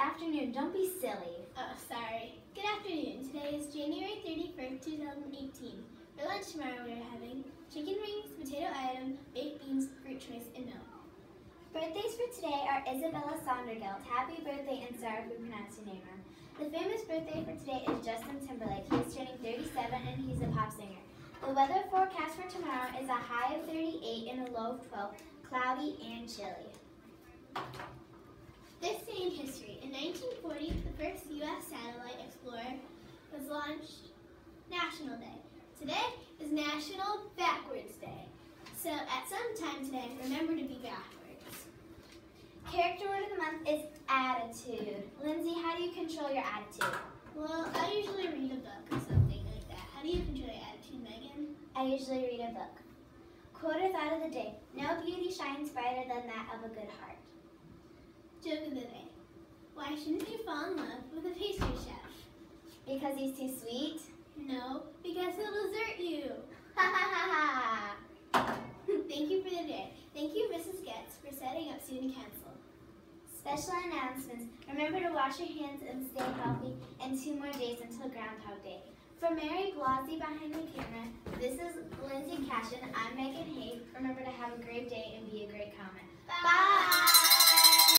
afternoon. Don't be silly. Oh, sorry. Good afternoon. Today is January 31st, 2018. For lunch tomorrow we are having chicken wings, potato item, baked beans, fruit choice, and milk. Birthdays for today are Isabella Sondergeld. Happy birthday, and sorry if we pronounced your name wrong. The famous birthday for today is Justin Timberlake. He is turning 37 and he's a pop singer. The weather forecast for tomorrow is a high of 38 and a low of 12, cloudy and chilly. This day in history. In 1940, the first U.S. satellite explorer was launched. National Day. Today is National Backwards Day. So at some time today, remember to be backwards. Character word of the month is attitude. Lindsay, how do you control your attitude? Well, I usually read a book or something like that. How do you control your attitude, Megan? I usually read a book. Quote or thought of the day. No beauty shines brighter than that of a good heart. Joke of the day. Why shouldn't you fall in love with a pastry chef? Because he's too sweet? No, because he'll desert you. Ha ha ha ha! Thank you for the day. Thank you, Mrs. Getz, for setting up Student Council. Special announcements. Remember to wash your hands and stay healthy, and 2 more days until Groundhog Day. For Mary Blasey behind the camera, this is Lindsay Cashin. I'm Megan Hayes. Remember to have a great day and be a great comment. Bye!